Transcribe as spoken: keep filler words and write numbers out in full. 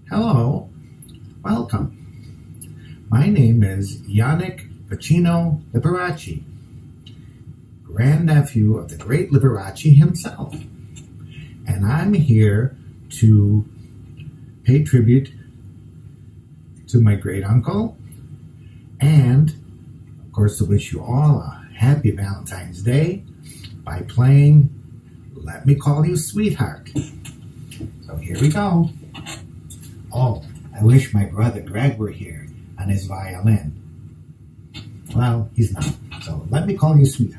Hello, welcome. My name is Janek Pacino Liberace, grandnephew of the great Liberace himself. And I'm here to pay tribute to my great uncle and, of course, to wish you all a happy Valentine's Day by playing Let Me Call You Sweetheart. So here we go. Oh, I wish my brother Greg were here on his violin. Well, he's not. So let me call you sweetheart.